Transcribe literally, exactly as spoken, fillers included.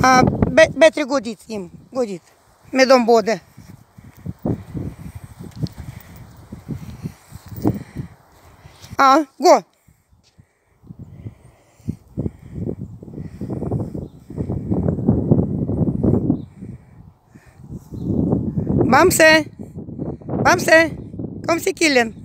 A, be, betre godit im, godit. Me dom bode. A, go. Bamse, Bamse, kom si killen.